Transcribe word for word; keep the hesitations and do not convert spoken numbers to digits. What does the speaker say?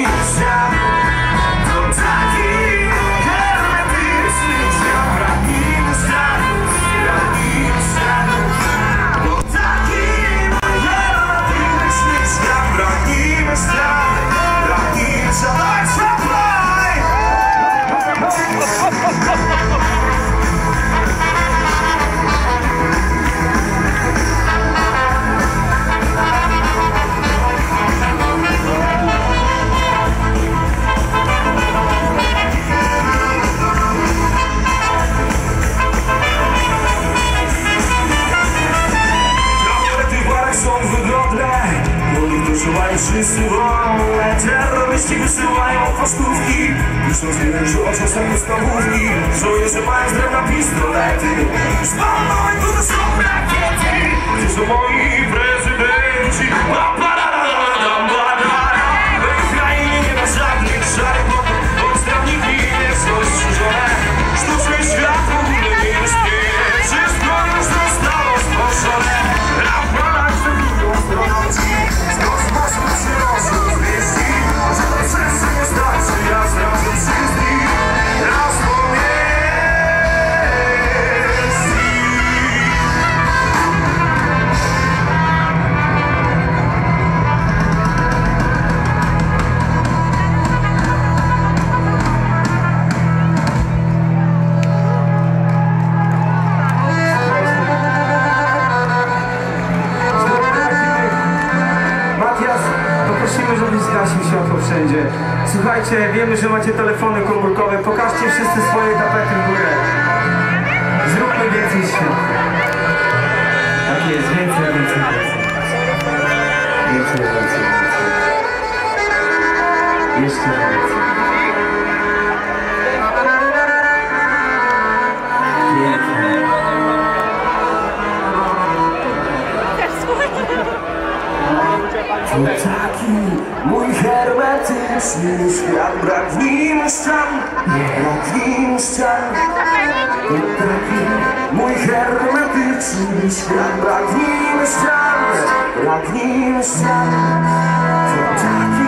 świat. To taki hermetyczny świat. Pragniemy światu, pragniemy światu. To taki hermetyczny świat. Pragniemy światu, pragniemy światu. Wysyłają wszyscy wolne, terroryści wysyłają pocztówki. Pisząc jeden, że oczą są podstawówki. Żołnierze mają z drewna pistolety. Spalone to są rakiety. Gdzie są moi prezydenci? W tej krainie nie ma żadnych szarych bloków. Podstawniki nie są strzyżone. Sztuczny świat w ogóle nie istnieje. Wszystko już zostało stworzone. Na planach przebiegł astronautki. Żeby zgasił światło wszędzie. Słuchajcie, wiemy, że macie telefony komórkowe. Pokażcie wszyscy swoje tapety w górę. Zróbmy więcej światła. Tak jest, więcej, więcej, więcej. Więcej, więcej, więcej. Jeszcze więcej. Pięknie. To taki mój hermetyczny świat. Brak w nim ścian, brak w nim ścian. To taki mój hermetyczny świat. Brak w nim ścian, brak w nim ścian. To taki